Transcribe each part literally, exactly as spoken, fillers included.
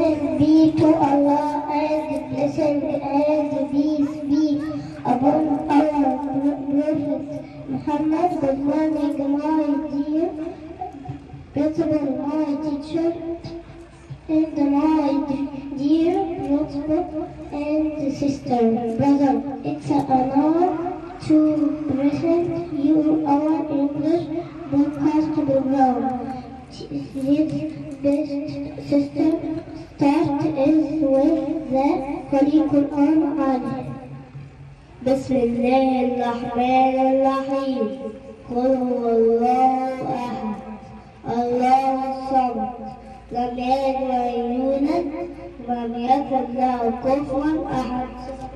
Praise be to Allah and blessing and peace be upon our Prophet Muhammad. Good morning, my dear principal, my teacher, and my dear principal and sister, brother. It's an honor to present you our English broadcast program. This best sister start is with the Holy Quran Ali. بسم الله الرحمن الرحيم. قل هو الله أحد الله الصمد لم يلد ولم يولد ولم يكن له كفوا أحد.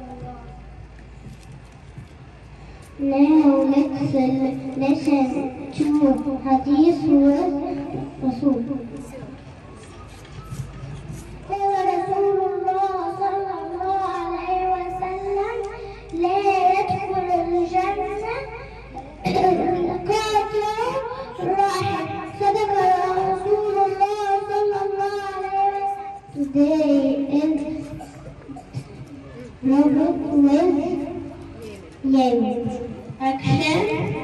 Now let's listen to Hadith with Rasul. قال رسول الله صلى الله عليه وسلم لا يدخل الجنة قاتل راحل. صدق رسول الله صلى الله عليه وسلم. Today is Robert with Yemen. Action.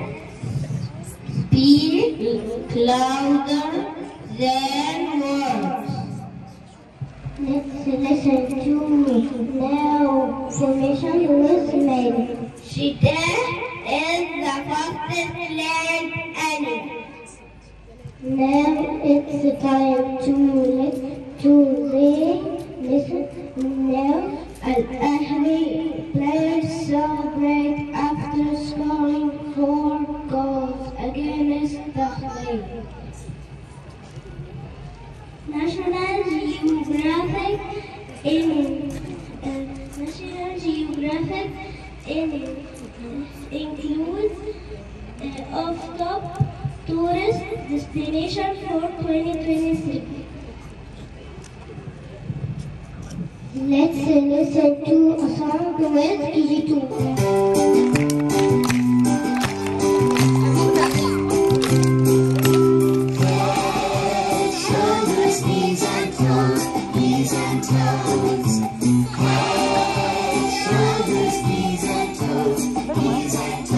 Speak louder than words. Let's listen to now formation was made. Shita is the fastest land animal. Now it's time to listen to the listen. Now Al-Ahli players celebrate after scoring four goals against the Khayr. National Geographic in uh, National Geographic in, uh, includes uh, of top tourist destination for twenty twenty-three. Let's uh, listen to a song with K G two. Head, shoulders, knees and toes, knees and toes.